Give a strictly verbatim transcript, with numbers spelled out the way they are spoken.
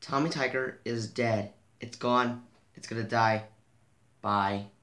Tommy Tiger is dead. It's gone. It's gonna die. Bye.